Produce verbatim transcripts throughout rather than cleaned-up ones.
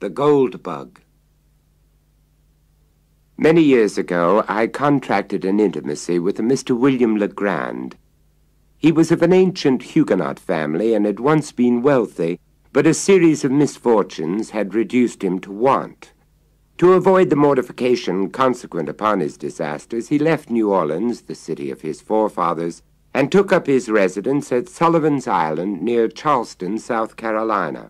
The Gold Bug. Many years ago, I contracted an intimacy with a Mister William Legrand. He was of an ancient Huguenot family and had once been wealthy, but a series of misfortunes had reduced him to want. To avoid the mortification consequent upon his disasters, he left New Orleans, the city of his forefathers, and took up his residence at Sullivan's Island near Charleston, South Carolina.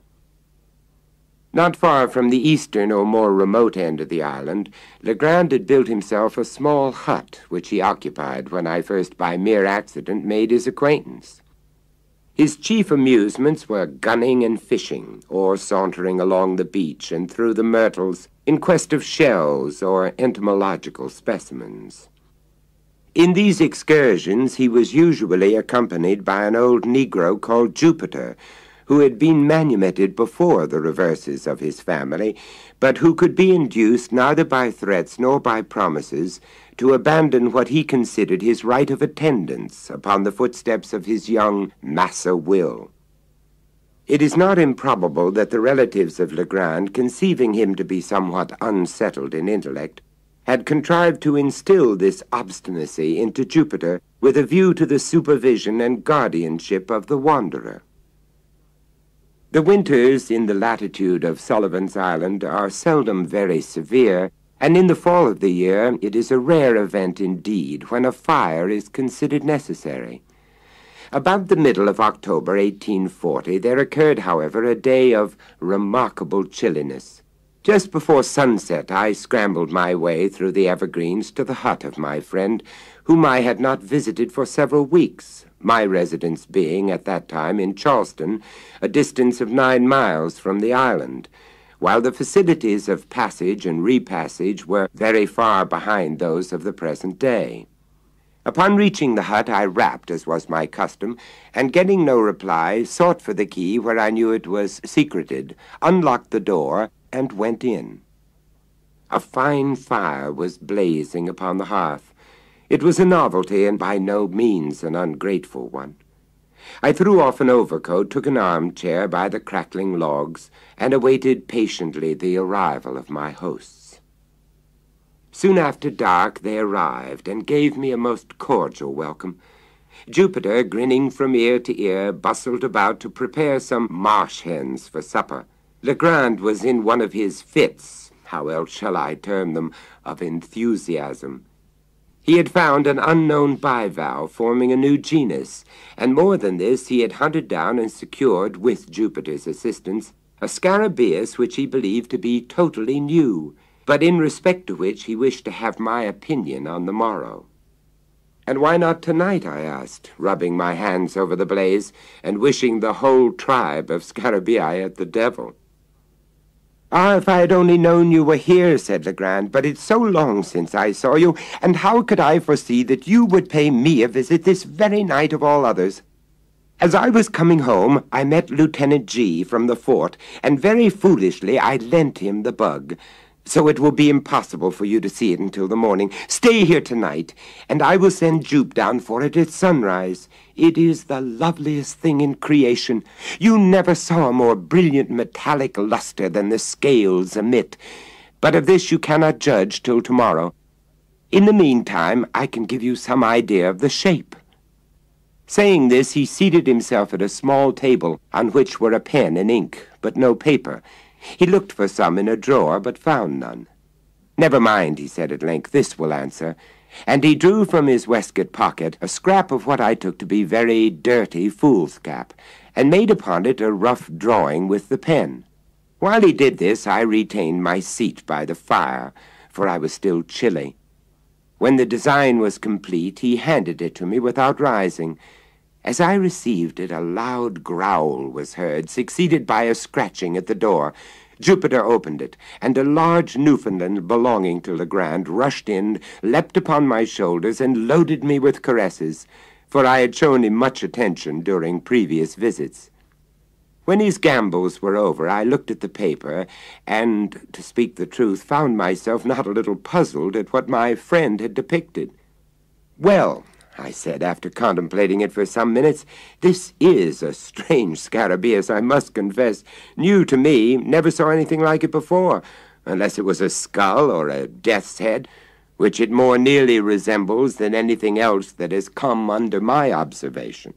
Not far from the eastern or more remote end of the island, Legrand had built himself a small hut, which he occupied when I first by mere accident made his acquaintance. His chief amusements were gunning and fishing, or sauntering along the beach and through the myrtles in quest of shells or entomological specimens. In these excursions he was usually accompanied by an old Negro called Jupiter, who had been manumitted before the reverses of his family, but who could be induced neither by threats nor by promises to abandon what he considered his right of attendance upon the footsteps of his young Massa Will. It is not improbable that the relatives of Legrand, conceiving him to be somewhat unsettled in intellect, had contrived to instill this obstinacy into Jupiter with a view to the supervision and guardianship of the wanderer. The winters in the latitude of Sullivan's Island are seldom very severe, and in the fall of the year it is a rare event indeed when a fire is considered necessary. About the middle of October, eighteen forty, there occurred, however, a day of remarkable chilliness. Just before sunset, I scrambled my way through the evergreens to the hut of my friend, whom I had not visited for several weeks, my residence being at that time in Charleston, a distance of nine miles from the island, while the facilities of passage and repassage were very far behind those of the present day. Upon reaching the hut, I rapped, as was my custom, and getting no reply, sought for the key where I knew it was secreted, unlocked the door, and went in. A fine fire was blazing upon the hearth. It was a novelty, and by no means an ungrateful one. I threw off an overcoat, took an armchair by the crackling logs, and awaited patiently the arrival of my hosts. Soon after dark they arrived, and gave me a most cordial welcome. Jupiter, grinning from ear to ear, bustled about to prepare some marsh hens for supper. Legrand was in one of his fits, how else shall I term them, of enthusiasm. He had found an unknown bivalve forming a new genus, and more than this, he had hunted down and secured, with Jupiter's assistance, a scarabaeus which he believed to be totally new, but in respect to which he wished to have my opinion on the morrow. "And why not tonight?" I asked, rubbing my hands over the blaze, and wishing the whole tribe of scarabaei at the devil. "Ah, if I had only known you were here," said Legrand, "but it's so long since I saw you, and how could I foresee that you would pay me a visit this very night of all others? As I was coming home, I met Lieutenant G from the fort, and very foolishly I lent him the bug, so it will be impossible for you to see it until the morning. Stay here tonight, and I will send Jupe down for it at sunrise. It is the loveliest thing in creation. You never saw a more brilliant metallic luster than the scales emit, but of this you cannot judge till tomorrow. In the meantime, I can give you some idea of the shape." Saying this, he seated himself at a small table on which were a pen and ink, but no paper. He looked for some in a drawer, but found none. "Never mind," he said at length, "this will answer." And he drew from his waistcoat pocket a scrap of what I took to be very dirty foolscap, and made upon it a rough drawing with the pen. While he did this, I retained my seat by the fire, for I was still chilly. When the design was complete, he handed it to me without rising. As I received it, a loud growl was heard, succeeded by a scratching at the door. Jupiter opened it, and a large Newfoundland belonging to Legrand rushed in, leapt upon my shoulders, and loaded me with caresses, for I had shown him much attention during previous visits. When his gambols were over, I looked at the paper, and, to speak the truth, found myself not a little puzzled at what my friend had depicted. "Well," I said, after contemplating it for some minutes. "This is a strange scarabaeus, I must confess. New to me, never saw anything like it before, unless it was a skull or a death's head, which it more nearly resembles than anything else that has come under my observation."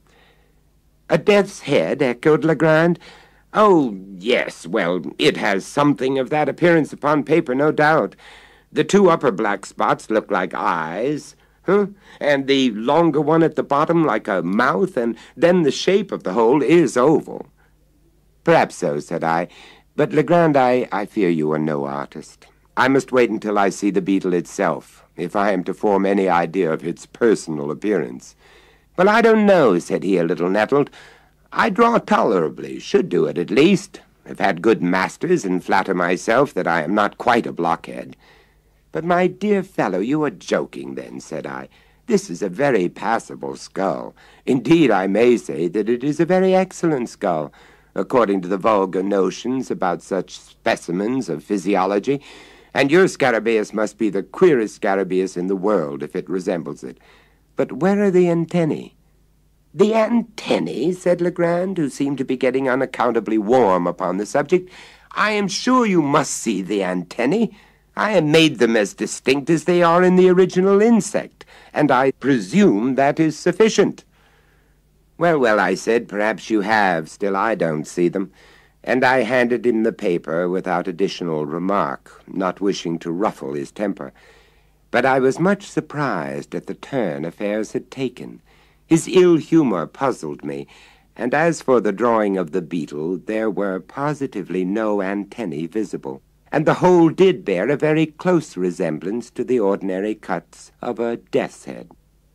"A death's head?" echoed Legrand. "Oh, yes, well, it has something of that appearance upon paper, no doubt. The two upper black spots look like eyes, huh? And the longer one at the bottom like a mouth, and then the shape of the whole is oval." "Perhaps so," said I. "But, Legrand, I, I fear you are no artist. I must wait until I see the beetle itself, if I am to form any idea of its personal appearance." "Well, I don't know," said he, a little nettled. "I draw tolerably, should do it at least. I've had good masters, and flatter myself that I am not quite a blockhead." "But, my dear fellow, you are joking, then," said I. "This is a very passable skull. Indeed, I may say that it is a very excellent skull, according to the vulgar notions about such specimens of physiology, and your scarabaeus must be the queerest scarabaeus in the world if it resembles it. But where are the antennae?" "The antennae?" said Legrand, who seemed to be getting unaccountably warm upon the subject. "I am sure you must see the antennae. I have made them as distinct as they are in the original insect, and I presume that is sufficient." "Well, well," I said, "perhaps you have, still I don't see them." And I handed him the paper without additional remark, not wishing to ruffle his temper. But I was much surprised at the turn affairs had taken. His ill humor puzzled me, and as for the drawing of the beetle, there were positively no antennae visible, and the whole did bear a very close resemblance to the ordinary cuts of a death's head.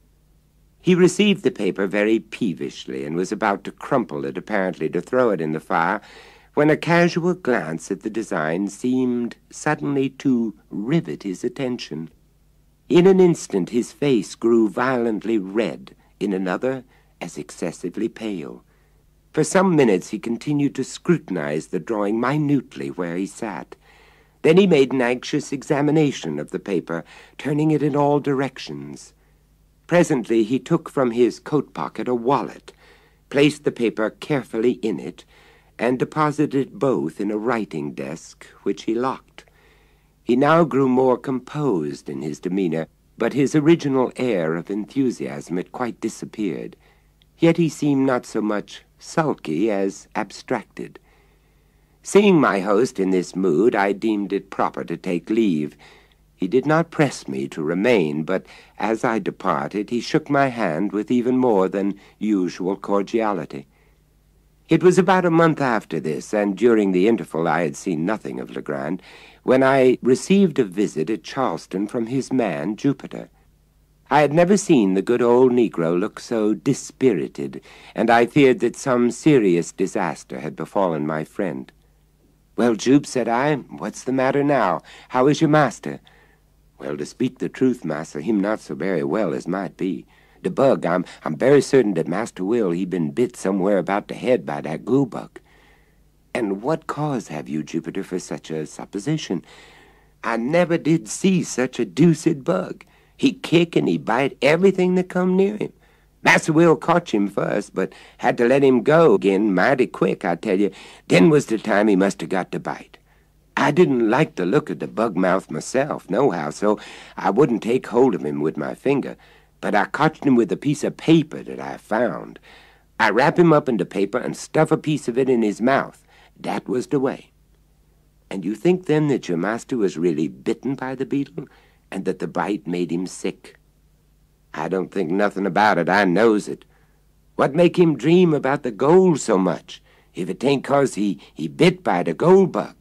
He received the paper very peevishly, and was about to crumple it, apparently to throw it in the fire, when a casual glance at the design seemed suddenly to rivet his attention. In an instant his face grew violently red, in another as excessively pale. For some minutes he continued to scrutinize the drawing minutely where he sat. Then he made an anxious examination of the paper, turning it in all directions. Presently he took from his coat pocket a wallet, placed the paper carefully in it, and deposited both in a writing desk, which he locked. He now grew more composed in his demeanor, but his original air of enthusiasm had quite disappeared. Yet he seemed not so much sulky as abstracted. Seeing my host in this mood, I deemed it proper to take leave. He did not press me to remain, but as I departed, he shook my hand with even more than usual cordiality. It was about a month after this, and during the interval I had seen nothing of Legrand, when I received a visit at Charleston from his man, Jupiter. I had never seen the good old Negro look so dispirited, and I feared that some serious disaster had befallen my friend. "Well, Jupe," said I, "what's the matter now? How is your master?" "Well, to speak the truth, massa, him not so very well as might be. The bug, I'm, I'm very certain that Master Will, he been bit somewhere about the head by that glue bug." "And what cause have you, Jupiter, for such a supposition?" "I never did see such a deuced bug. He kick and he bite everything that come near him. Master Will caught him first, but had to let him go again mighty quick, I tell you. Then was the time he must have got to bite. I didn't like the look of the bug mouth myself, nohow, so I wouldn't take hold of him with my finger, but I caught him with a piece of paper that I found. I wrap him up in the paper and stuff a piece of it in his mouth. That was the way." "And you think, then, that your master was really bitten by the beetle, and that the bite made him sick?" "I don't think nothing about it. I knows it. What make him dream about the gold so much, if it ain't 'cause he, he bit by the gold bug?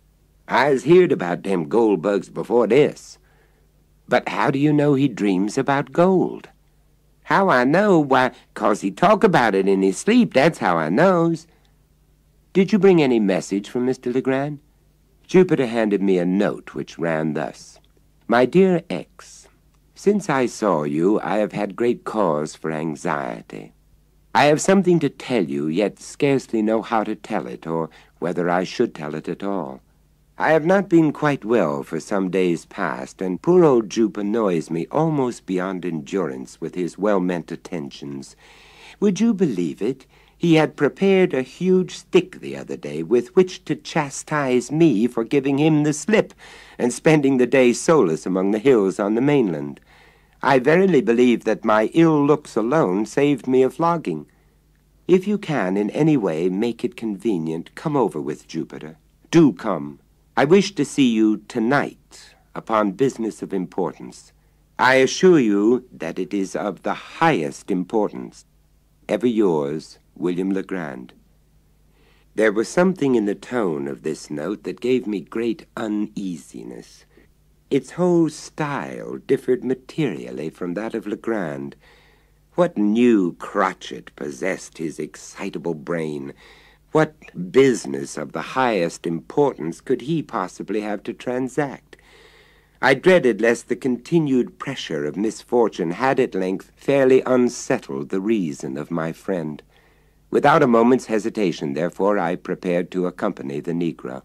I's heard about them gold bugs before this." "But how do you know he dreams about gold?" "How I know? Why, 'cause he talk about it in his sleep, that's how I knows." "Did you bring any message from Mister Legrand?" Jupiter handed me a note which ran thus: "My dear X, since I saw you, I have had great cause for anxiety. I have something to tell you, yet scarcely know how to tell it, or whether I should tell it at all. I have not been quite well for some days past, and poor old Jupe annoys me almost beyond endurance with his well-meant attentions. Would you believe it? He had prepared a huge stick the other day with which to chastise me for giving him the slip and spending the day solus among the hills on the mainland. I verily believe that my ill looks alone saved me a flogging. If you can in any way make it convenient, come over with Jupiter. Do come. I wish to see you tonight upon business of importance. I assure you that it is of the highest importance. Ever yours, William Legrand. There was something in the tone of this note that gave me great uneasiness. Its whole style differed materially from that of Legrand. What new crotchet possessed his excitable brain? What business of the highest importance could he possibly have to transact? I dreaded lest the continued pressure of misfortune had at length fairly unsettled the reason of my friend. Without a moment's hesitation, therefore, I prepared to accompany the Negro.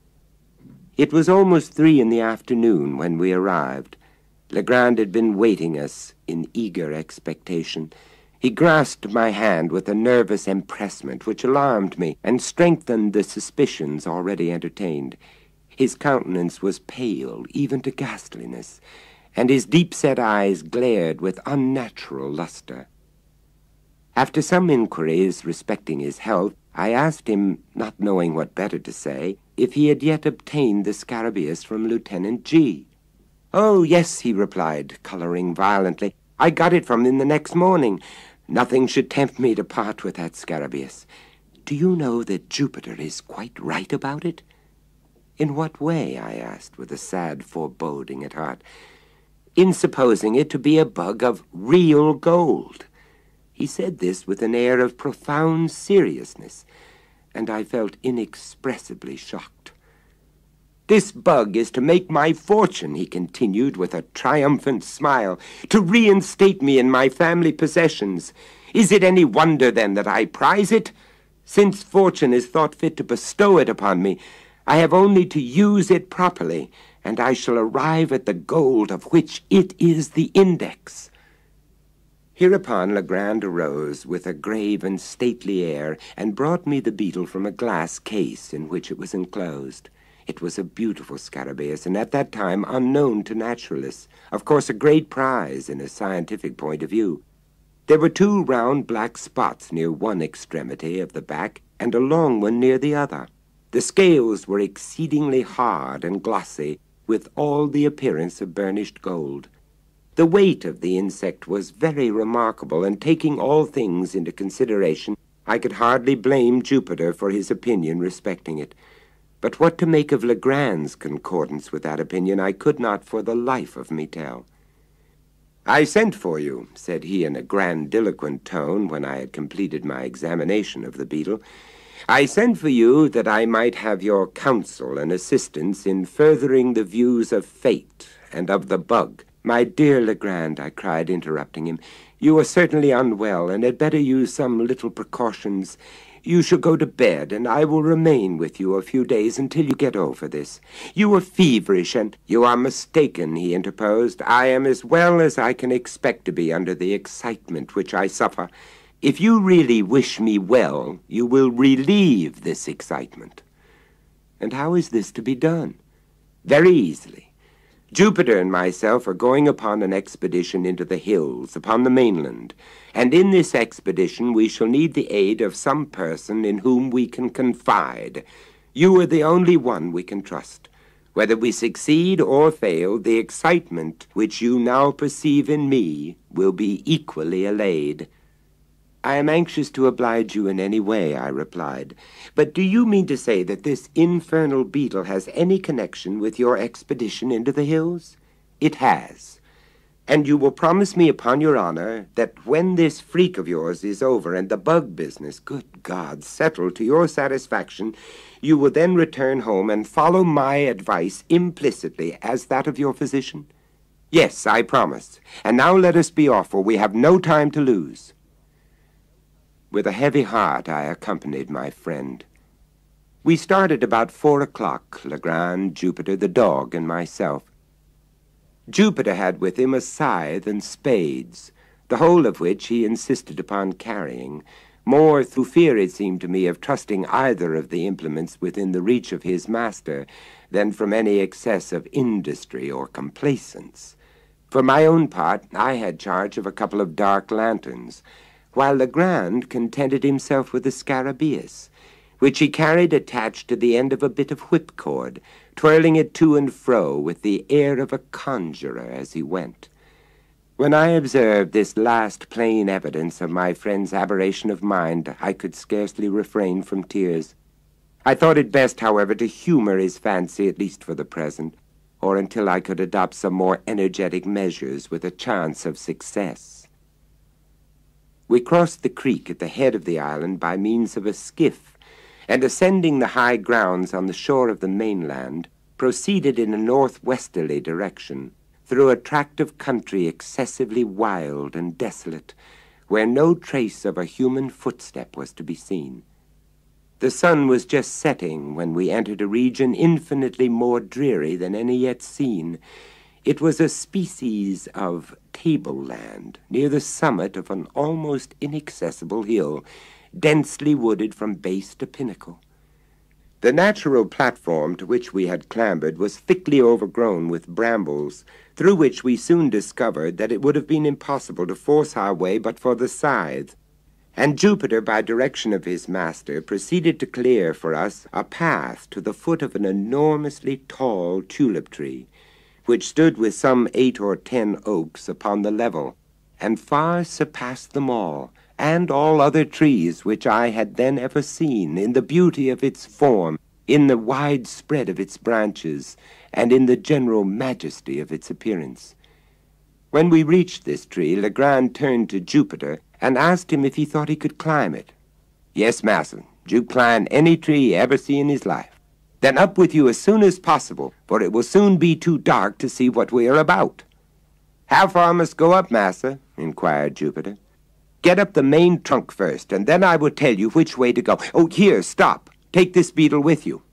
It was almost three in the afternoon when we arrived. Legrand had been waiting us in eager expectation. He grasped my hand with a nervous empressment which alarmed me and strengthened the suspicions already entertained. His countenance was pale, even to ghastliness, and his deep-set eyes glared with unnatural luster. After some inquiries respecting his health, I asked him, not knowing what better to say, if he had yet obtained the scarabaeus from Lieutenant G. "Oh, yes," he replied, coloring violently. "I got it from him the next morning. Nothing should tempt me to part with that scarabaeus. Do you know that Jupiter is quite right about it?" "In what way?" I asked, with a sad foreboding at heart. "In supposing it to be a bug of real gold." He said this with an air of profound seriousness, and I felt inexpressibly shocked. "This bug is to make my fortune," he continued with a triumphant smile, "to reinstate me in my family possessions. Is it any wonder, then, that I prize it? Since fortune is thought fit to bestow it upon me, I have only to use it properly, and I shall arrive at the gold of which it is the index." Hereupon Legrand arose with a grave and stately air and brought me the beetle from a glass case in which it was enclosed. It was a beautiful scarabaeus, and at that time unknown to naturalists, of course a great prize in a scientific point of view. There were two round black spots near one extremity of the back and a long one near the other. The scales were exceedingly hard and glossy, with all the appearance of burnished gold. The weight of the insect was very remarkable, and taking all things into consideration, I could hardly blame Jupiter for his opinion respecting it. But what to make of Legrand's concordance with that opinion I could not for the life of me tell. "I sent for you," said he in a grandiloquent tone when I had completed my examination of the beetle. "I sent for you that I might have your counsel and assistance in furthering the views of fate and of the bug." "My dear Legrand," I cried, interrupting him, "you are certainly unwell, and had better use some little precautions. You shall go to bed, and I will remain with you a few days until you get over this. You are feverish, and—" "You are mistaken," he interposed. "I am as well as I can expect to be under the excitement which I suffer. If you really wish me well, you will relieve this excitement." "And how is this to be done?" "Very easily. Jupiter and myself are going upon an expedition into the hills, upon the mainland, and in this expedition we shall need the aid of some person in whom we can confide. You are the only one we can trust. Whether we succeed or fail, the excitement which you now perceive in me will be equally allayed." "I am anxious to oblige you in any way," I replied. "But do you mean to say that this infernal beetle has any connection with your expedition into the hills?" "It has. And you will promise me upon your honor that when this freak of yours is over and the bug business, good God, settled to your satisfaction, you will then return home and follow my advice implicitly as that of your physician?" "Yes, I promise. And now let us be off, for we have no time to lose." With a heavy heart I accompanied my friend. We started about four o'clock, Legrand, Jupiter, the dog, and myself. Jupiter had with him a scythe and spades, the whole of which he insisted upon carrying, more through fear, it seemed to me, of trusting either of the implements within the reach of his master than from any excess of industry or complacence. For my own part, I had charge of a couple of dark lanterns, while Legrand contented himself with a scarabaeus, which he carried attached to the end of a bit of whipcord, twirling it to and fro with the air of a conjurer as he went. When I observed this last plain evidence of my friend's aberration of mind, I could scarcely refrain from tears. I thought it best, however, to humor his fancy, at least for the present, or until I could adopt some more energetic measures with a chance of success. We crossed the creek at the head of the island by means of a skiff, and ascending the high grounds on the shore of the mainland, proceeded in a northwesterly direction, through a tract of country excessively wild and desolate, where no trace of a human footstep was to be seen. The sun was just setting when we entered a region infinitely more dreary than any yet seen. It was a species of tableland near the summit of an almost inaccessible hill, densely wooded from base to pinnacle. The natural platform to which we had clambered was thickly overgrown with brambles, through which we soon discovered that it would have been impossible to force our way but for the scythe, and Jupiter, by direction of his master, proceeded to clear for us a path to the foot of an enormously tall tulip tree, which stood with some eight or ten oaks upon the level, and far surpassed them all, and all other trees which I had then ever seen, in the beauty of its form, in the wide spread of its branches, and in the general majesty of its appearance. When we reached this tree, Legrand turned to Jupiter and asked him if he thought he could climb it. "Yes, massa, Jupe climb any tree he ever see in his life." "Then up with you as soon as possible, for it will soon be too dark to see what we are about." "How far must go up, massa?" inquired Jupiter. "Get up the main trunk first, and then I will tell you which way to go. Oh, here, stop. Take this beetle with you."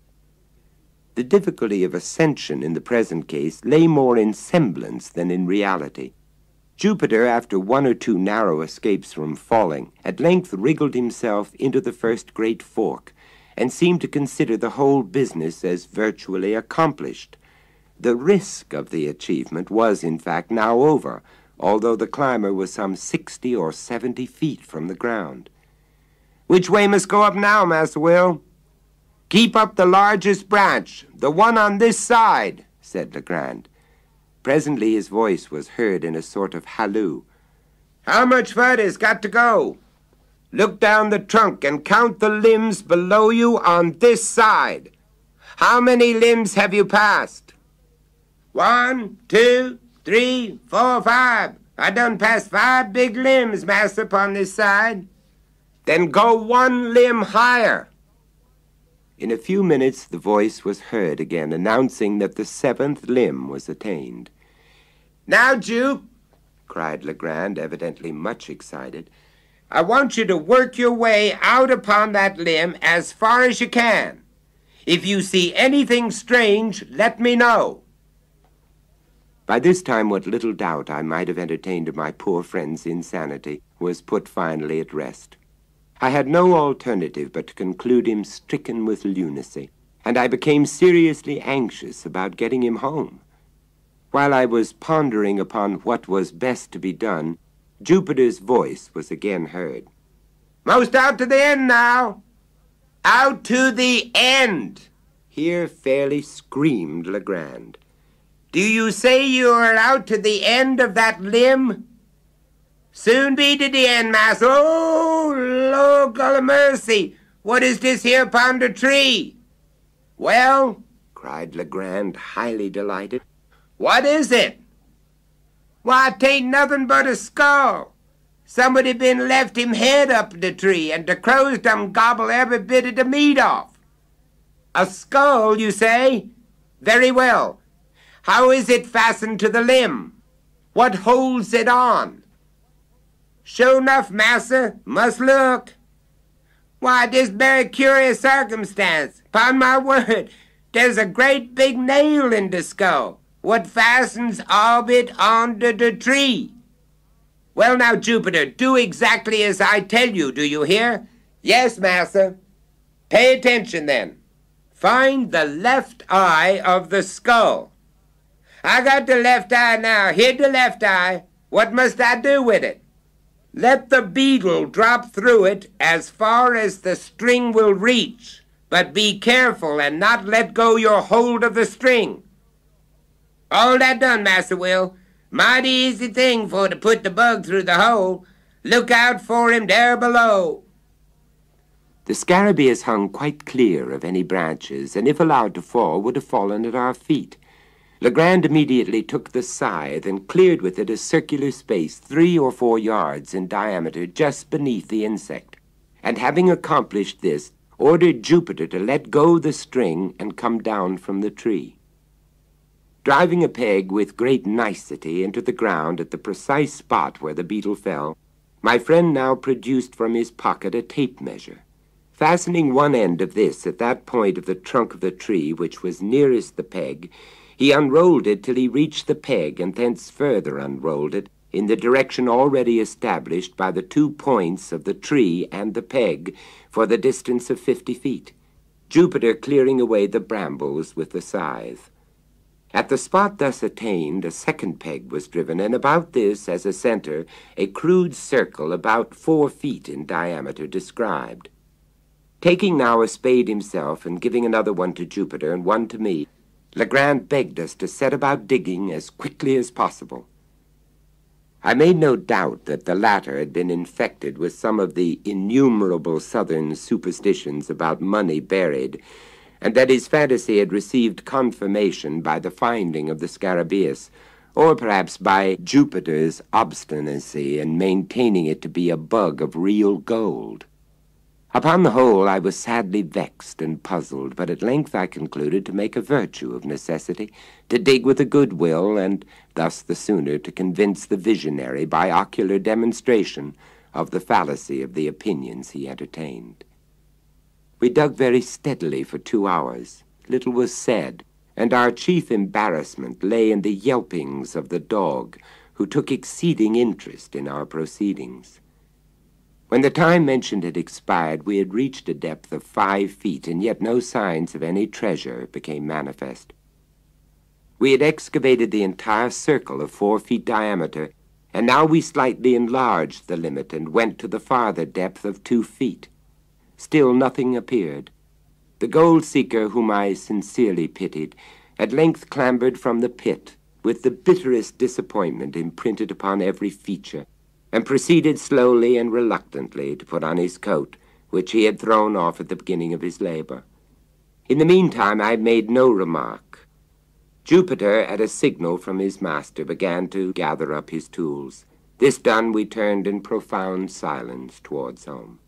The difficulty of ascension in the present case lay more in semblance than in reality. Jupiter, after one or two narrow escapes from falling, at length wriggled himself into the first great fork, and seemed to consider the whole business as virtually accomplished. The risk of the achievement was, in fact, now over, although the climber was some sixty or seventy feet from the ground. "Which way must go up now, Master Will?" "Keep up the largest branch, the one on this side," said Legrand. Presently his voice was heard in a sort of halloo. "How much further's got to go? Look down the trunk and count the limbs below you on this side. How many limbs have you passed?" "One, two, three, four, five. I done passed five big limbs, master, upon this side." "Then go one limb higher." In a few minutes the voice was heard again, announcing that the seventh limb was attained. "Now, Jupe," cried Legrand, evidently much excited, "I want you to work your way out upon that limb as far as you can. If you see anything strange, let me know." By this time what little doubt I might have entertained of my poor friend's insanity was put finally at rest. I had no alternative but to conclude him stricken with lunacy, and I became seriously anxious about getting him home. While I was pondering upon what was best to be done, Jupiter's voice was again heard. "Most out to the end now! Out to the end!" Here fairly screamed Legrand. "Do you say you are out to the end of that limb?" "Soon be to the end, master. Oh, Lord God of mercy, what is this here upon the tree?" "Well," cried Legrand, highly delighted, "what is it?" "Why, 'tain't nothing but a skull. Somebody been left him head up the tree, and the crows done gobble every bit of the meat off." "A skull, you say? Very well. How is it fastened to the limb? What holds it on?" "Sure enough, massa, must look." Why, this very curious circumstance. Upon my word, there's a great big nail in the skull, what fastens all of it onto the tree. Well, now, Jupiter, do exactly as I tell you, do you hear? Yes, massa. Pay attention, then. Find the left eye of the skull. I got the left eye now. Here the left eye. What must I do with it? Let the beetle drop through it as far as the string will reach, but be careful and not let go your hold of the string. All that done, Master Will. Mighty easy thing for to put the bug through the hole. Look out for him there below. The scarabaeus hung quite clear of any branches, and if allowed to fall, would have fallen at our feet. Legrand immediately took the scythe and cleared with it a circular space three or four yards in diameter just beneath the insect, and having accomplished this, ordered Jupiter to let go the string and come down from the tree. Driving a peg with great nicety into the ground at the precise spot where the beetle fell, my friend now produced from his pocket a tape measure. Fastening one end of this at that point of the trunk of the tree which was nearest the peg, he unrolled it till he reached the peg, and thence further unrolled it in the direction already established by the two points of the tree and the peg for the distance of fifty feet, Jupiter clearing away the brambles with the scythe. At the spot thus attained, a second peg was driven, and about this, as a center, a crude circle about four feet in diameter described. Taking now a spade himself, and giving another one to Jupiter and one to me, Legrand begged us to set about digging as quickly as possible. I made no doubt that the latter had been infected with some of the innumerable southern superstitions about money buried, and that his fantasy had received confirmation by the finding of the scarabaeus, or perhaps by Jupiter's obstinacy in maintaining it to be a bug of real gold. Upon the whole, I was sadly vexed and puzzled, but at length I concluded to make a virtue of necessity, to dig with a good will, and thus the sooner to convince the visionary by ocular demonstration of the fallacy of the opinions he entertained. We dug very steadily for two hours. Little was said, and our chief embarrassment lay in the yelpings of the dog, who took exceeding interest in our proceedings. When the time mentioned had expired, we had reached a depth of five feet, and yet no signs of any treasure became manifest. We had excavated the entire circle of four feet diameter, and now we slightly enlarged the limit and went to the farther depth of two feet. Still nothing appeared. The gold-seeker, whom I sincerely pitied, at length clambered from the pit, with the bitterest disappointment imprinted upon every feature, and proceeded slowly and reluctantly to put on his coat, which he had thrown off at the beginning of his labor. In the meantime I made no remark. Jupiter, at a signal from his master, began to gather up his tools. This done, we turned in profound silence towards home.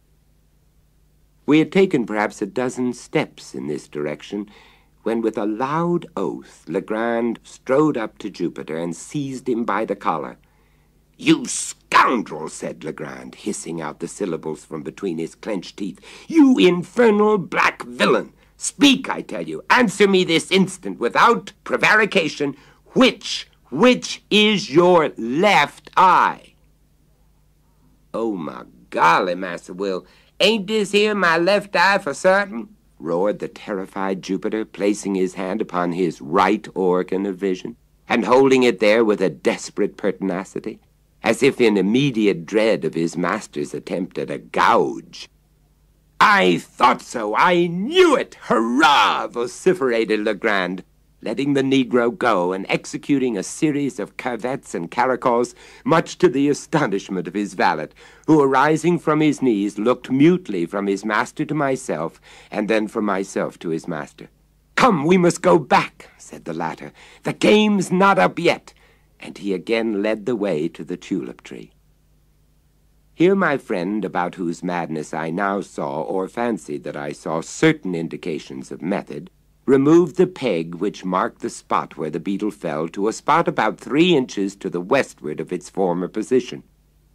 We had taken perhaps a dozen steps in this direction, when with a loud oath Legrand strode up to Jupiter and seized him by the collar. "You scoundrel," said Legrand, hissing out the syllables from between his clenched teeth. "You infernal black villain! Speak, I tell you. Answer me this instant, without prevarication. Which, which is your left eye?" "Oh, my golly, Massa Will, ain't this here my left eye for certain?" roared the terrified Jupiter, placing his hand upon his right organ of vision, and holding it there with a desperate pertinacity, as if in immediate dread of his master's attempt at a gouge. "I thought so! I knew it! Hurrah!" vociferated Legrand, letting the Negro go and executing a series of curvets and caracols, much to the astonishment of his valet, who, arising from his knees, looked mutely from his master to myself, and then from myself to his master. "Come, we must go back," said the latter. "The game's not up yet." And he again led the way to the tulip tree. Here my friend, about whose madness I now saw, or fancied that I saw, certain indications of method, removed the peg which marked the spot where the beetle fell to a spot about three inches to the westward of its former position.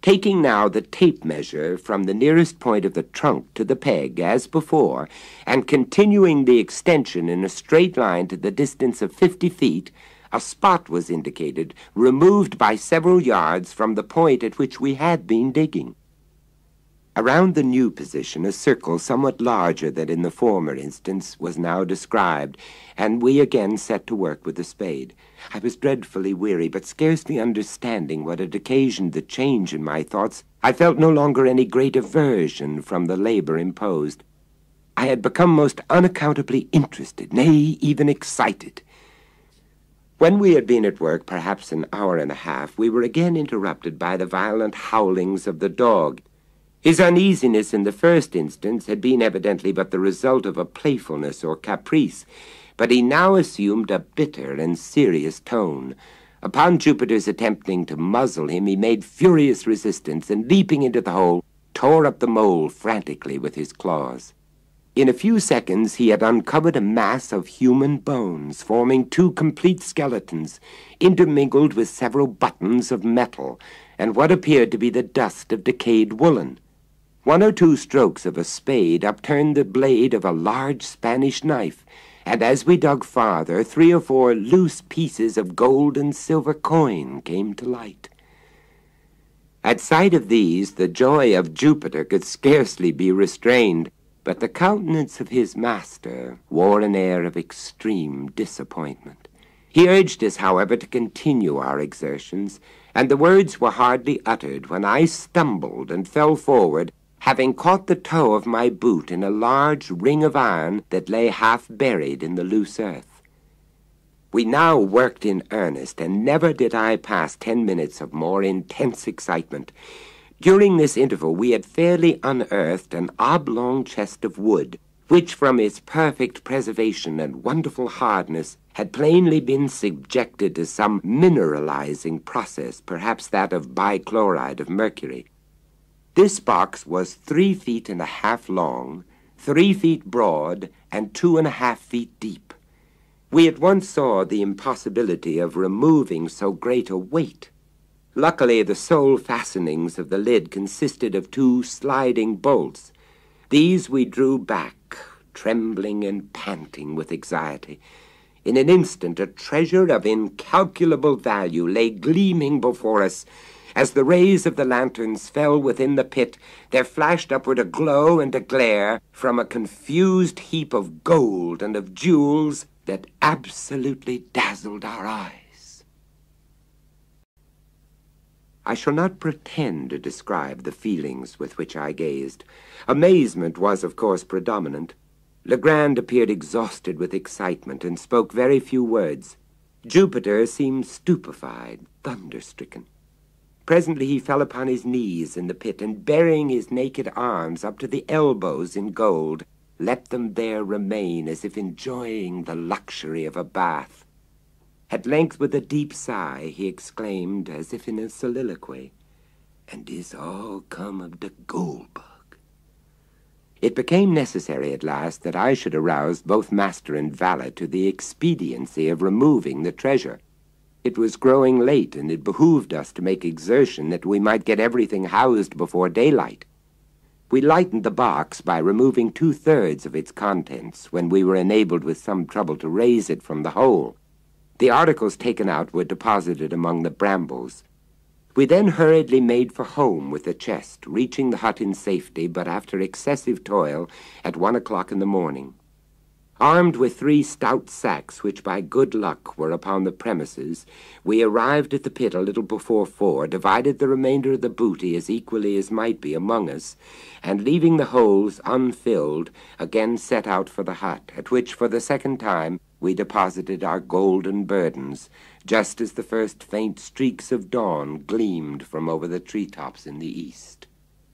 Taking now the tape measure from the nearest point of the trunk to the peg, as before, and continuing the extension in a straight line to the distance of fifty feet, a spot was indicated, removed by several yards from the point at which we had been digging. Around the new position, a circle somewhat larger than in the former instance was now described, and we again set to work with the spade. I was dreadfully weary, but scarcely understanding what had occasioned the change in my thoughts, I felt no longer any great aversion from the labor imposed. I had become most unaccountably interested, nay, even excited. When we had been at work perhaps an hour and a half, we were again interrupted by the violent howlings of the dog. His uneasiness in the first instance had been evidently but the result of a playfulness or caprice, but he now assumed a bitter and serious tone. Upon Jupiter's attempting to muzzle him, he made furious resistance, and leaping into the hole, tore up the mole frantically with his claws. In a few seconds he had uncovered a mass of human bones, forming two complete skeletons, intermingled with several buttons of metal, and what appeared to be the dust of decayed woolen. One or two strokes of a spade upturned the blade of a large Spanish knife, and as we dug farther, three or four loose pieces of gold and silver coin came to light. At sight of these, the joy of Jupiter could scarcely be restrained, but the countenance of his master wore an air of extreme disappointment. He urged us, however, to continue our exertions, and the words were hardly uttered when I stumbled and fell forward, having caught the toe of my boot in a large ring of iron that lay half buried in the loose earth. We now worked in earnest, and never did I pass ten minutes of more intense excitement. During this interval we had fairly unearthed an oblong chest of wood, which from its perfect preservation and wonderful hardness had plainly been subjected to some mineralizing process, perhaps that of bichloride of mercury. This box was three feet and a half long, three feet broad, and two and a half feet deep. We at once saw the impossibility of removing so great a weight. Luckily, the sole fastenings of the lid consisted of two sliding bolts. These we drew back, trembling and panting with anxiety. In an instant, a treasure of incalculable value lay gleaming before us. As the rays of the lanterns fell within the pit, there flashed upward a glow and a glare from a confused heap of gold and of jewels that absolutely dazzled our eyes. I shall not pretend to describe the feelings with which I gazed. Amazement was, of course, predominant. Legrand appeared exhausted with excitement and spoke very few words. Jupiter seemed stupefied, thunderstricken. Presently he fell upon his knees in the pit, and burying his naked arms up to the elbows in gold, let them there remain as if enjoying the luxury of a bath. At length, with a deep sigh, he exclaimed, as if in a soliloquy, "And this all come of the gold bug." It became necessary at last that I should arouse both master and valet to the expediency of removing the treasure. It was growing late, and it behooved us to make exertion that we might get everything housed before daylight. We lightened the box by removing two-thirds of its contents, when we were enabled with some trouble to raise it from the hole. The articles taken out were deposited among the brambles. We then hurriedly made for home with the chest, reaching the hut in safety, but after excessive toil, at one o'clock in the morning. Armed with three stout sacks, which by good luck were upon the premises, we arrived at the pit a little before four, divided the remainder of the booty as equally as might be among us, and leaving the holes unfilled, again set out for the hut, at which for the second time we deposited our golden burdens, just as the first faint streaks of dawn gleamed from over the treetops in the east.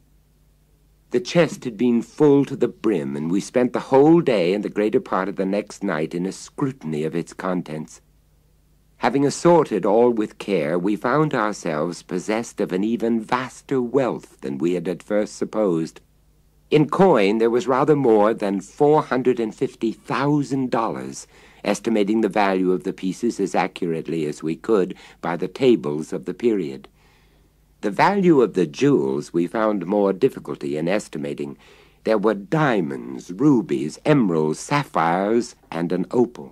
The chest had been full to the brim, and we spent the whole day and the greater part of the next night in a scrutiny of its contents. Having assorted all with care, we found ourselves possessed of an even vaster wealth than we had at first supposed. In coin there was rather more than four hundred and fifty thousand dollars, estimating the value of the pieces as accurately as we could by the tables of the period. The value of the jewels we found more difficulty in estimating. There were diamonds, rubies, emeralds, sapphires, and an opal.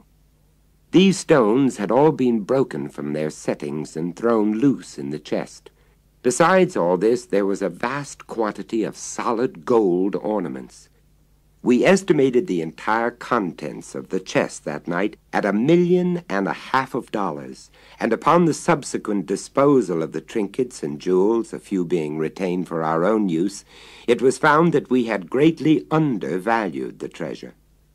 These stones had all been broken from their settings and thrown loose in the chest. Besides all this, there was a vast quantity of solid gold ornaments. We estimated the entire contents of the chest that night at a million and a half of dollars, and upon the subsequent disposal of the trinkets and jewels, a few being retained for our own use, it was found that we had greatly undervalued the treasure.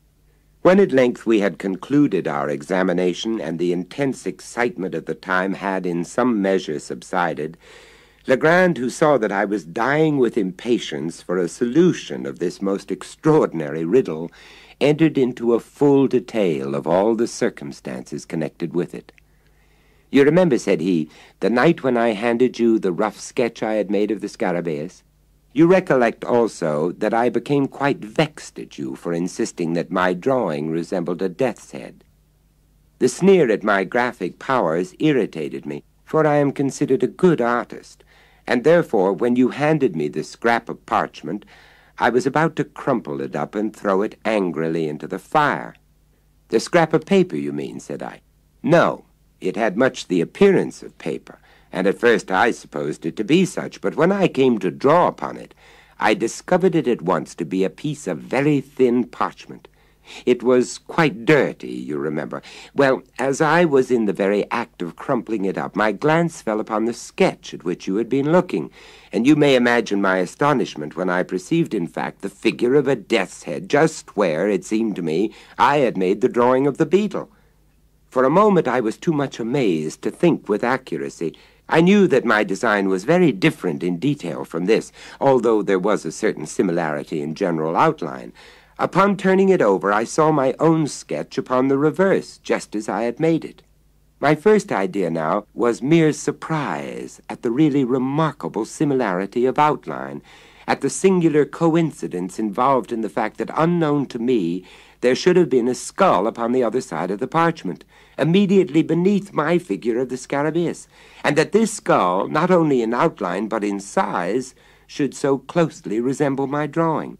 When at length we had concluded our examination, and the intense excitement of the time had in some measure subsided, Legrand, who saw that I was dying with impatience for a solution of this most extraordinary riddle, entered into a full detail of all the circumstances connected with it. "You remember," said he, "the night when I handed you the rough sketch I had made of the scarabaeus? You recollect also that I became quite vexed at you for insisting that my drawing resembled a death's head. The sneer at my graphic powers irritated me, for I am considered a good artist, and therefore, when you handed me the scrap of parchment, I was about to crumple it up and throw it angrily into the fire." "The scrap of paper, you mean," said I. "No, it had much the appearance of paper, and at first I supposed it to be such, but when I came to draw upon it, I discovered it at once to be a piece of very thin parchment. It was quite dirty, you remember. Well, as I was in the very act of crumpling it up, my glance fell upon the sketch at which you had been looking, and you may imagine my astonishment when I perceived, in fact, the figure of a death's head just where, it seemed to me, I had made the drawing of the beetle. For a moment I was too much amazed to think with accuracy. I knew that my design was very different in detail from this, although there was a certain similarity in general outline. Upon turning it over, I saw my own sketch upon the reverse, just as I had made it. My first idea now was mere surprise at the really remarkable similarity of outline, at the singular coincidence involved in the fact that, unknown to me, there should have been a skull upon the other side of the parchment, immediately beneath my figure of the scarabaeus, and that this skull, not only in outline but in size, should so closely resemble my drawing.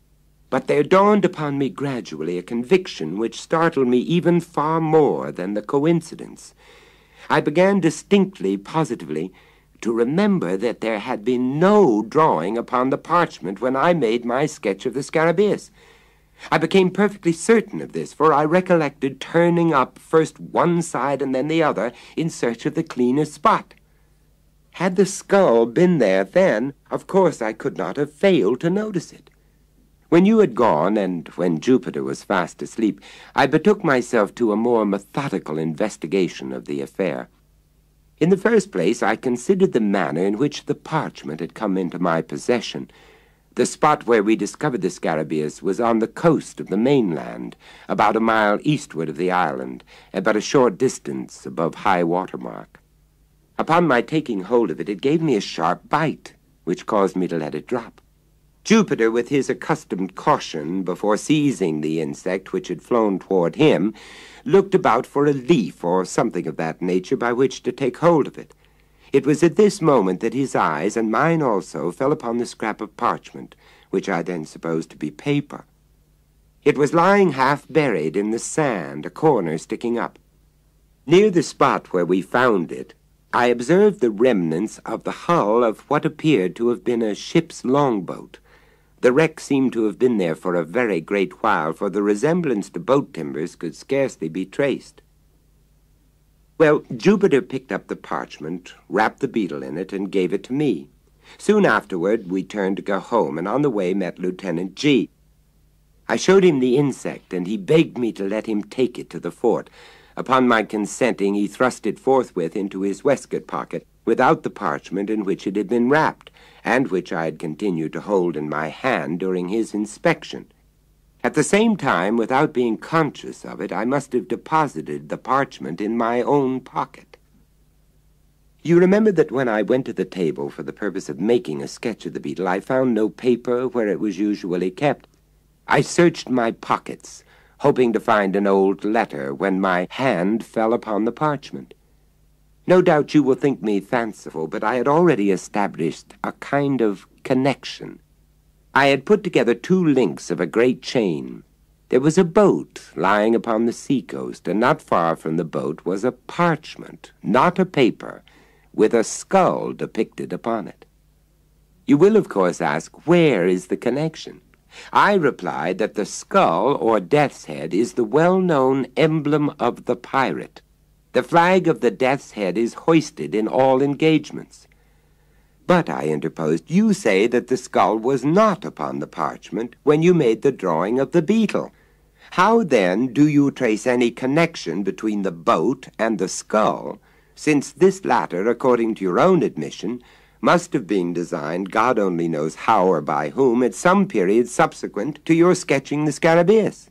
But there dawned upon me gradually a conviction which startled me even far more than the coincidence. I began distinctly, positively, to remember that there had been no drawing upon the parchment when I made my sketch of the scarabaeus. I became perfectly certain of this, for I recollected turning up first one side and then the other in search of the cleanest spot. Had the skull been there then, of course I could not have failed to notice it. When you had gone, and when Jupiter was fast asleep, I betook myself to a more methodical investigation of the affair. In the first place, I considered the manner in which the parchment had come into my possession. The spot where we discovered the scarabaeus was on the coast of the mainland, about a mile eastward of the island, and but a short distance above high water mark. Upon my taking hold of it, it gave me a sharp bite, which caused me to let it drop. Jupiter, with his accustomed caution before seizing the insect which had flown toward him, looked about for a leaf or something of that nature by which to take hold of it. It was at this moment that his eyes, and mine also, fell upon the scrap of parchment, which I then supposed to be paper. It was lying half buried in the sand, a corner sticking up. Near the spot where we found it, I observed the remnants of the hull of what appeared to have been a ship's longboat. The wreck seemed to have been there for a very great while, for the resemblance to boat timbers could scarcely be traced. Well, Jupiter picked up the parchment, wrapped the beetle in it, and gave it to me. Soon afterward, we turned to go home, and on the way met Lieutenant G. I showed him the insect, and he begged me to let him take it to the fort. Upon my consenting, he thrust it forthwith into his waistcoat pocket, without the parchment in which it had been wrapped, and which I had continued to hold in my hand during his inspection. At the same time, without being conscious of it, I must have deposited the parchment in my own pocket. You remember that when I went to the table for the purpose of making a sketch of the beetle, I found no paper where it was usually kept. I searched my pockets, hoping to find an old letter, when my hand fell upon the parchment. No doubt you will think me fanciful, but I had already established a kind of connection. I had put together two links of a great chain. There was a boat lying upon the seacoast, and not far from the boat was a parchment, not a paper, with a skull depicted upon it. You will, of course, ask, where is the connection? I replied that the skull, or death's head, is the well-known emblem of the pirate. The flag of the death's head is hoisted in all engagements. But, I interposed, you say that the skull was not upon the parchment when you made the drawing of the beetle. How, then, do you trace any connection between the boat and the skull, since this latter, according to your own admission, must have been designed, God only knows how or by whom, at some period subsequent to your sketching the Scarabaeus?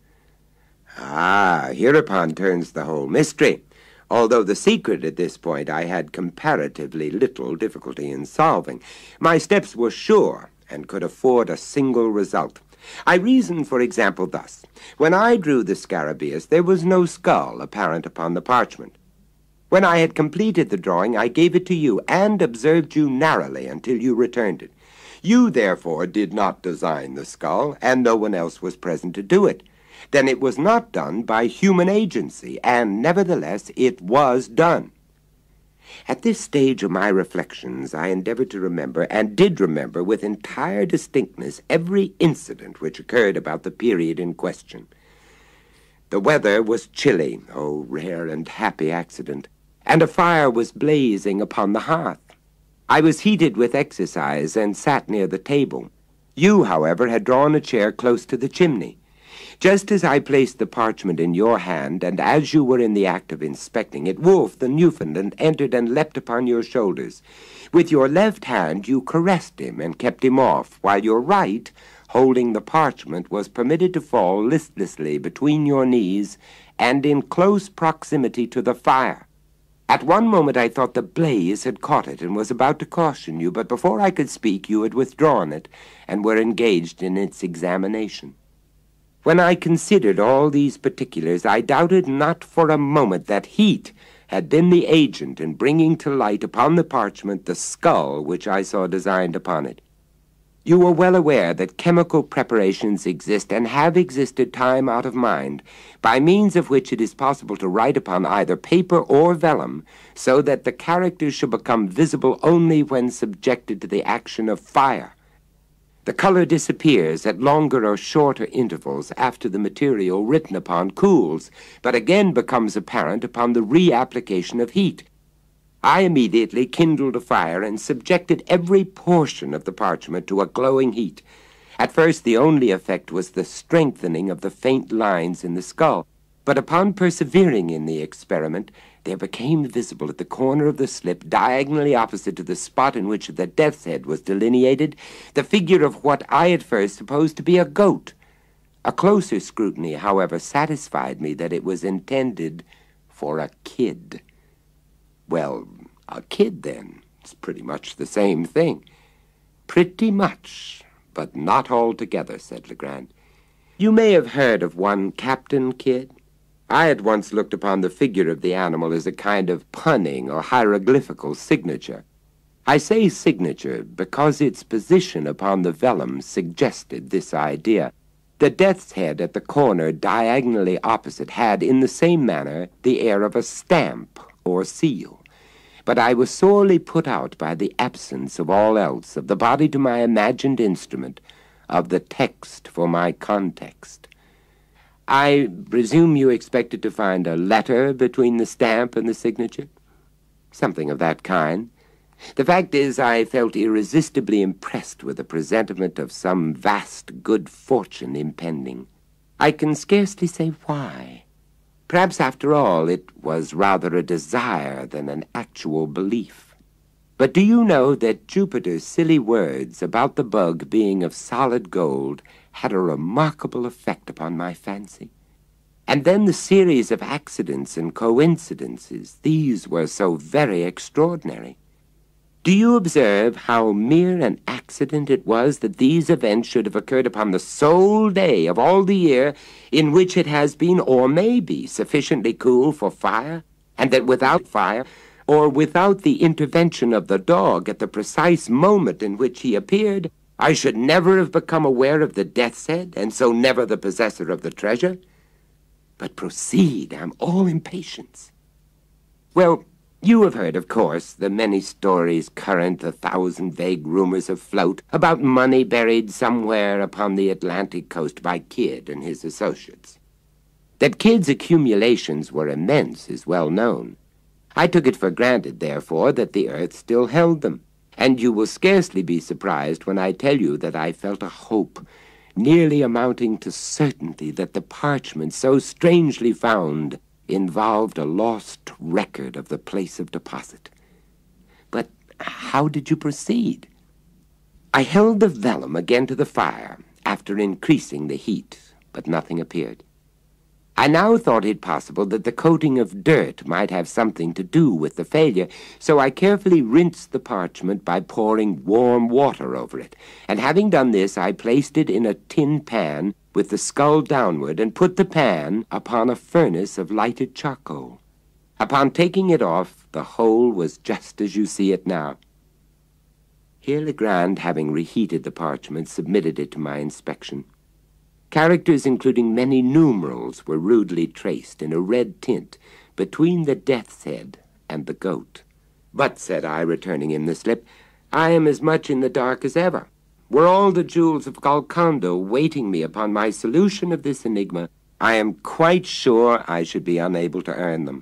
Ah, hereupon turns the whole mystery, although the secret at this point I had comparatively little difficulty in solving. My steps were sure and could afford a single result. I reasoned, for example, thus. When I drew the Scarabaeus, there was no skull apparent upon the parchment. When I had completed the drawing, I gave it to you and observed you narrowly until you returned it. You, therefore, did not design the skull, and no one else was present to do it. Then it was not done by human agency, and nevertheless it was done. At this stage of my reflections, I endeavored to remember, and did remember with entire distinctness, every incident which occurred about the period in question. The weather was chilly, oh, rare and happy accident, and a fire was blazing upon the hearth. I was heated with exercise and sat near the table. You, however, had drawn a chair close to the chimney. Just as I placed the parchment in your hand, and as you were in the act of inspecting it, Wolf, the Newfoundland, entered and leapt upon your shoulders. With your left hand you caressed him and kept him off, while your right, holding the parchment, was permitted to fall listlessly between your knees and in close proximity to the fire. At one moment I thought the blaze had caught it and was about to caution you, but before I could speak you had withdrawn it and were engaged in its examination. When I considered all these particulars, I doubted not for a moment that heat had been the agent in bringing to light upon the parchment the skull which I saw designed upon it. You are well aware that chemical preparations exist and have existed time out of mind, by means of which it is possible to write upon either paper or vellum, so that the characters shall become visible only when subjected to the action of fire. The color disappears at longer or shorter intervals after the material written upon cools, but again becomes apparent upon the reapplication of heat. I immediately kindled a fire and subjected every portion of the parchment to a glowing heat. At first the only effect was the strengthening of the faint lines in the skull, but upon persevering in the experiment, there became visible at the corner of the slip, diagonally opposite to the spot in which the death's head was delineated, the figure of what I at first supposed to be a goat. A closer scrutiny, however, satisfied me that it was intended for a kid. Well, a kid, then. It's pretty much the same thing. Pretty much, but not altogether, said Legrand. You may have heard of one Captain Kidd. I had once looked upon the figure of the animal as a kind of punning or hieroglyphical signature. I say signature because its position upon the vellum suggested this idea. The death's head at the corner diagonally opposite had, in the same manner, the air of a stamp or seal. But I was sorely put out by the absence of all else, of the body to my imagined instrument, of the text for my context. I presume you expected to find a letter between the stamp and the signature? Something of that kind. The fact is, I felt irresistibly impressed with a presentiment of some vast good fortune impending. I can scarcely say why. Perhaps, after all, it was rather a desire than an actual belief. But do you know that Jupiter's silly words about the bug being of solid gold had a remarkable effect upon my fancy? And then the series of accidents and coincidences, these were so very extraordinary. Do you observe how mere an accident it was that these events should have occurred upon the sole day of all the year in which it has been, or may be, sufficiently cool for fire, and that without fire or without the intervention of the dog at the precise moment in which he appeared, I should never have become aware of the death's head, and so never the possessor of the treasure. But proceed, I'm all impatience. Well, you have heard, of course, the many stories current, the thousand vague rumors afloat about money buried somewhere upon the Atlantic coast by Kidd and his associates. That Kidd's accumulations were immense is well known. I took it for granted, therefore, that the earth still held them, and you will scarcely be surprised when I tell you that I felt a hope, nearly amounting to certainty, that the parchment so strangely found involved a lost record of the place of deposit. But how did you proceed? I held the vellum again to the fire, after increasing the heat, but nothing appeared. I now thought it possible that the coating of dirt might have something to do with the failure, so I carefully rinsed the parchment by pouring warm water over it, and having done this, I placed it in a tin pan with the skull downward, and put the pan upon a furnace of lighted charcoal. Upon taking it off, the whole was just as you see it now. Here Legrand, having reheated the parchment, submitted it to my inspection. Characters including many numerals were rudely traced in a red tint between the death's head and the goat. But, said I, returning him the slip, I am as much in the dark as ever. Were all the jewels of Golconda waiting me upon my solution of this enigma, I am quite sure I should be unable to earn them.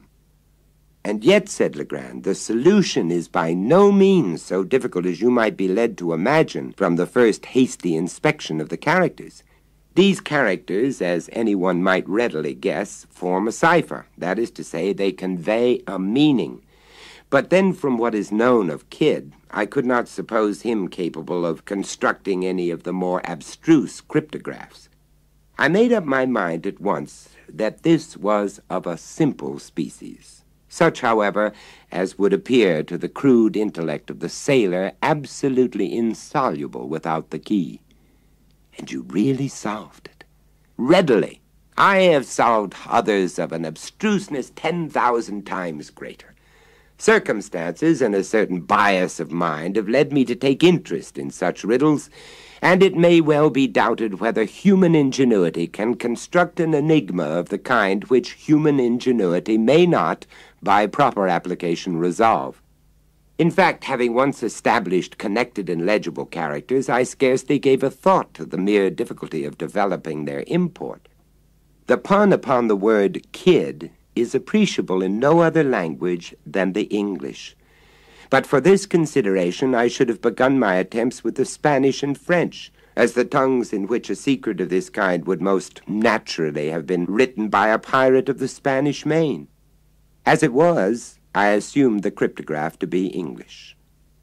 And yet, said Legrand, the solution is by no means so difficult as you might be led to imagine from the first hasty inspection of the characters. These characters, as anyone might readily guess, form a cipher. That is to say, they convey a meaning. But then, from what is known of Kidd, I could not suppose him capable of constructing any of the more abstruse cryptographs. I made up my mind at once that this was of a simple species, such, however, as would appear to the crude intellect of the sailor absolutely insoluble without the key. And you really solved it. Readily. I have solved others of an abstruseness ten thousand times greater. Circumstances and a certain bias of mind have led me to take interest in such riddles, and it may well be doubted whether human ingenuity can construct an enigma of the kind which human ingenuity may not, by proper application, resolve. In fact, having once established connected and legible characters, I scarcely gave a thought to the mere difficulty of developing their import. The pun upon the word Kidd is appreciable in no other language than the English. But for this consideration I should have begun my attempts with the Spanish and French, as the tongues in which a secret of this kind would most naturally have been written by a pirate of the Spanish Main. As it was, I assumed the cryptograph to be English.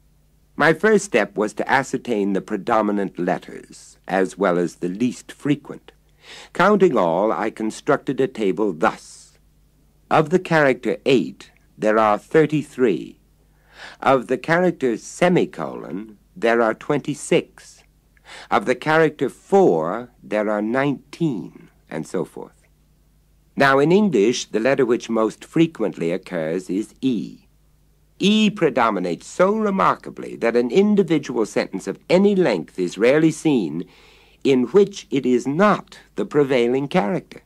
My first step was to ascertain the predominant letters, as well as the least frequent. Counting all, I constructed a table thus. Of the character eight, there are thirty-three. Of the character semicolon, there are twenty-six. Of the character four, there are nineteen, and so forth. Now, in English, the letter which most frequently occurs is E. E predominates so remarkably that an individual sentence of any length is rarely seen in which it is not the prevailing character.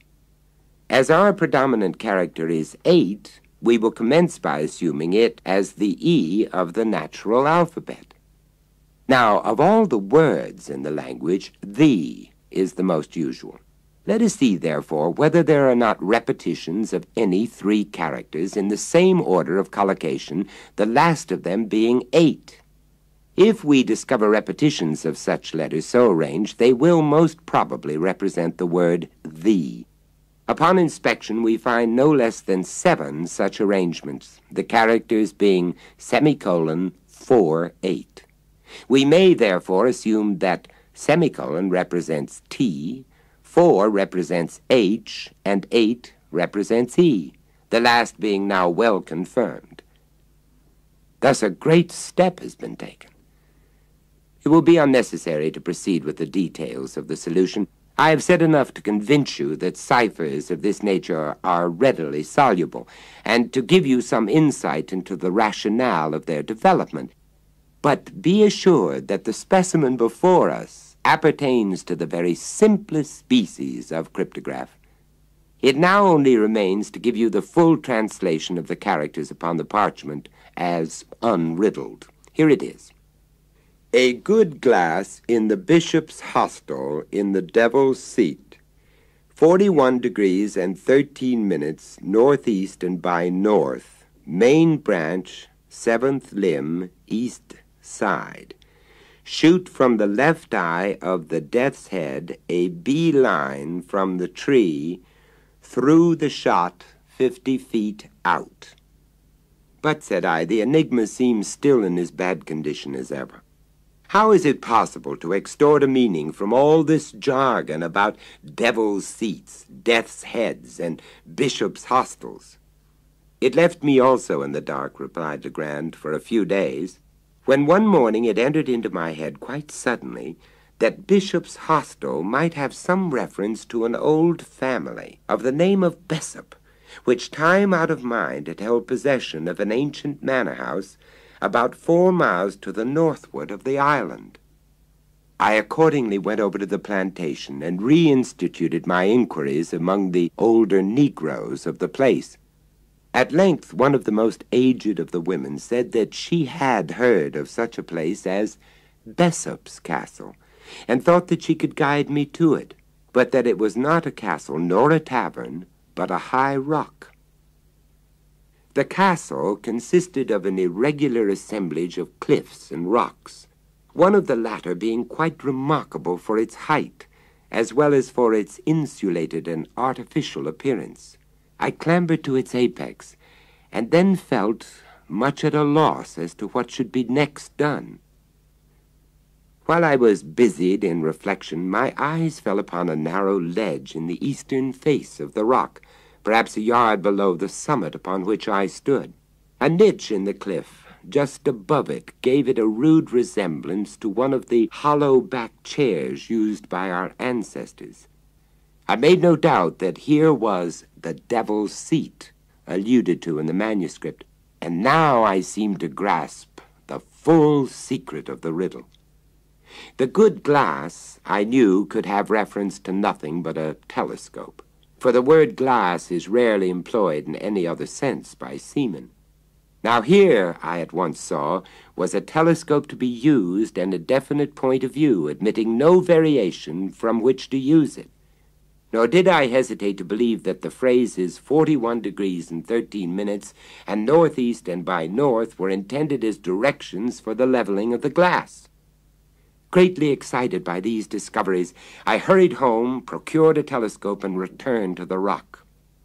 As our predominant character is eight, we will commence by assuming it as the E of the natural alphabet. Now, of all the words in the language, the is the most usual. Let us see, therefore, whether there are not repetitions of any three characters in the same order of collocation, the last of them being eight. If we discover repetitions of such letters so arranged, they will most probably represent the word the. Upon inspection, we find no less than seven such arrangements, the characters being semicolon four, eight. We may, therefore, assume that semicolon represents T, four represents H, and eight represents E, the last being now well confirmed. Thus a great step has been taken. It will be unnecessary to proceed with the details of the solution. I have said enough to convince you that ciphers of this nature are readily soluble, and to give you some insight into the rationale of their development. But be assured that the specimen before us appertains to the very simplest species of cryptograph. It now only remains to give you the full translation of the characters upon the parchment as unriddled. Here it is. A good glass in the bishop's hostel in the devil's seat, forty-one degrees and thirteen minutes northeast and by north, main branch, seventh limb, east side. Shoot from the left eye of the death's head a bee line from the tree through the shot fifty feet out. But, said I, the enigma seems still in as bad condition as ever. How is it possible to extort a meaning from all this jargon about devil's seats, death's heads, and bishops' hostels? It left me also in the dark, replied Legrand, for a few days, when one morning it entered into my head quite suddenly that Bishop's Hostel might have some reference to an old family of the name of Bessop, which time out of mind had held possession of an ancient manor house about four miles to the northward of the island. I accordingly went over to the plantation and reinstituted my inquiries among the older Negroes of the place. At length one of the most aged of the women said that she had heard of such a place as Bessop's Castle, and thought that she could guide me to it, but that it was not a castle nor a tavern, but a high rock. The castle consisted of an irregular assemblage of cliffs and rocks, one of the latter being quite remarkable for its height, as well as for its insulated and artificial appearance. I clambered to its apex, and then felt much at a loss as to what should be next done. While I was busied in reflection, my eyes fell upon a narrow ledge in the eastern face of the rock, perhaps a yard below the summit upon which I stood. A niche in the cliff just above it gave it a rude resemblance to one of the hollow-backed chairs used by our ancestors. I made no doubt that here was the devil's seat, alluded to in the manuscript, and now I seemed to grasp the full secret of the riddle. The good glass, I knew, could have reference to nothing but a telescope, for the word glass is rarely employed in any other sense by seamen. Now here, I at once saw, was a telescope to be used and a definite point of view, admitting no variation from which to use it. Nor did I hesitate to believe that the phrases forty-one degrees and thirteen minutes and northeast and by north were intended as directions for the leveling of the glass. Greatly excited by these discoveries, I hurried home, procured a telescope, and returned to the rock.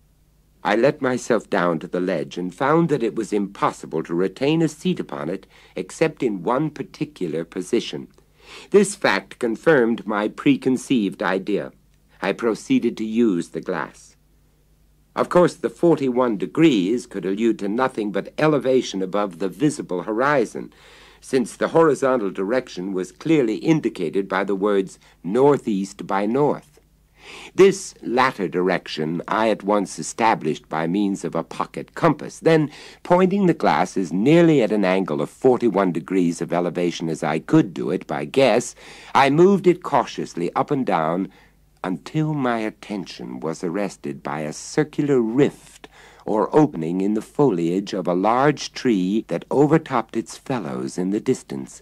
I let myself down to the ledge and found that it was impossible to retain a seat upon it except in one particular position. This fact confirmed my preconceived idea. I proceeded to use the glass. Of course, the forty-one degrees could allude to nothing but elevation above the visible horizon, since the horizontal direction was clearly indicated by the words northeast by north. This latter direction I at once established by means of a pocket compass. Then, pointing the glass as nearly at an angle of forty-one degrees of elevation as I could do it by guess, I moved it cautiously up and down until my attention was arrested by a circular rift or opening in the foliage of a large tree that overtopped its fellows in the distance.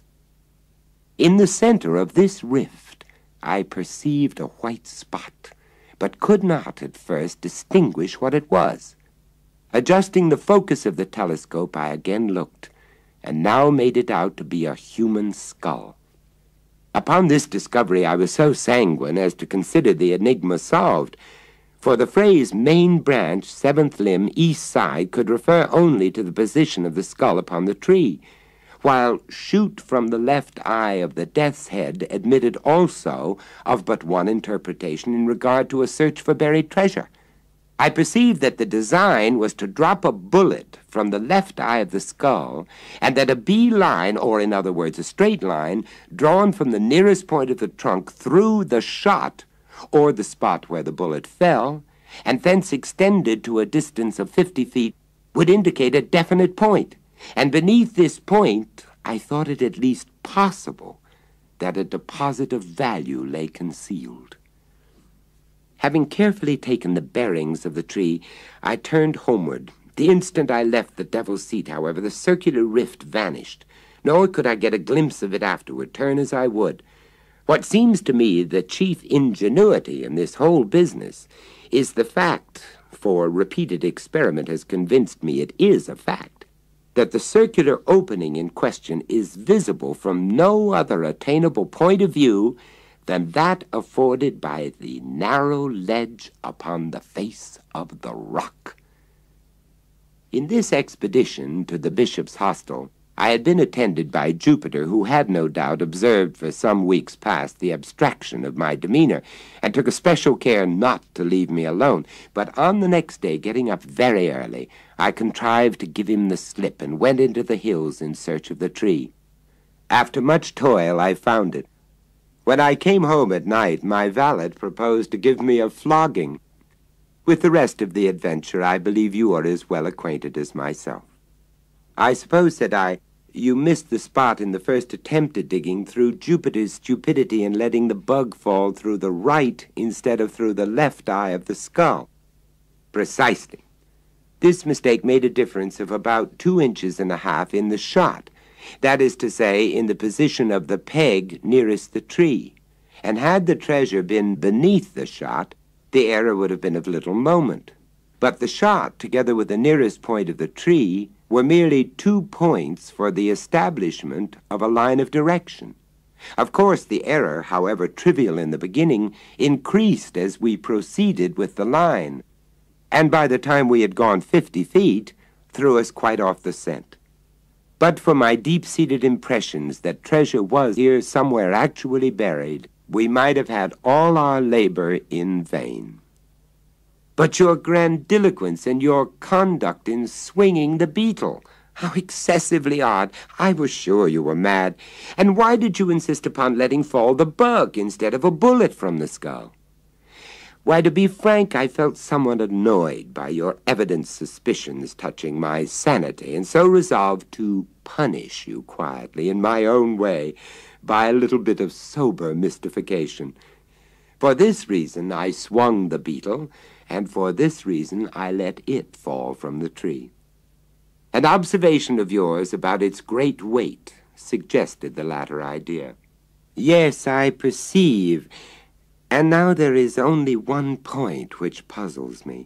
In the center of this rift I perceived a white spot, but could not at first distinguish what it was. Adjusting the focus of the telescope, I again looked, and now made it out to be a human skull. Upon this discovery I was so sanguine as to consider the enigma solved, for the phrase main branch, seventh limb, east side could refer only to the position of the skull upon the tree, while shoot from the left eye of the death's head admitted also of but one interpretation in regard to a search for buried treasure. I perceived that the design was to drop a bullet from the left eye of the skull, and that a bee line, or in other words a straight line, drawn from the nearest point of the trunk through the shot, or the spot where the bullet fell, and thence extended to a distance of fifty feet, would indicate a definite point, and beneath this point I thought it at least possible that a deposit of value lay concealed. Having carefully taken the bearings of the tree, I turned homeward. The instant I left the Devil's Seat, however, the circular rift vanished, nor could I get a glimpse of it afterward, turn as I would. What seems to me the chief ingenuity in this whole business is the fact, for repeated experiment has convinced me it is a fact, that the circular opening in question is visible from no other attainable point of view than that afforded by the narrow ledge upon the face of the rock. In this expedition to the bishop's hostel, I had been attended by Jupiter, who had no doubt observed for some weeks past the abstraction of my demeanor, and took especial care not to leave me alone. But on the next day, getting up very early, I contrived to give him the slip and went into the hills in search of the tree. After much toil, I found it. When I came home at night, my valet proposed to give me a flogging. With the rest of the adventure, I believe you are as well acquainted as myself. I suppose, said I, you missed the spot in the first attempt at digging through Jupiter's stupidity in letting the bug fall through the right instead of through the left eye of the skull. Precisely. This mistake made a difference of about two inches and a half in the shot, that is to say, in the position of the peg nearest the tree, and had the treasure been beneath the shot, the error would have been of little moment. But the shot, together with the nearest point of the tree, were merely two points for the establishment of a line of direction. Of course, the error, however trivial in the beginning, increased as we proceeded with the line, and by the time we had gone fifty feet, threw us quite off the scent. But for my deep-seated impressions that treasure was here somewhere actually buried, we might have had all our labor in vain. But your grandiloquence and your conduct in swinging the beetle, how excessively odd! I was sure you were mad. And why did you insist upon letting fall the bug instead of a bullet from the skull? Why, to be frank, I felt somewhat annoyed by your evident suspicions touching my sanity, and so resolved to punish you quietly in my own way by a little bit of sober mystification. For this reason I swung the beetle, and for this reason I let it fall from the tree. An observation of yours about its great weight suggested the latter idea. Yes, I perceive. And now there is only one point which puzzles me.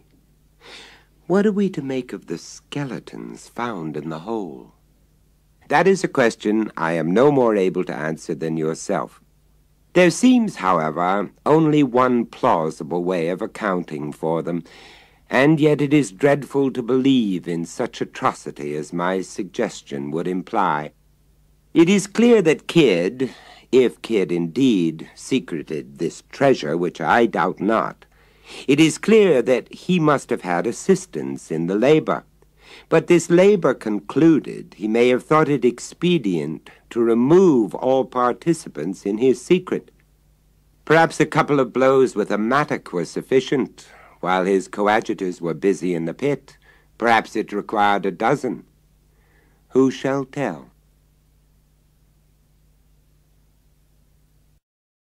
What are we to make of the skeletons found in the hole? That is a question I am no more able to answer than yourself. There seems, however, only one plausible way of accounting for them, and yet it is dreadful to believe in such atrocity as my suggestion would imply. It is clear that Kidd, if Kidd indeed secreted this treasure, which I doubt not, it is clear that he must have had assistance in the labor. But this labor concluded, he may have thought it expedient to remove all participants in his secret. Perhaps a couple of blows with a mattock were sufficient, while his coadjutors were busy in the pit. Perhaps it required a dozen. Who shall tell?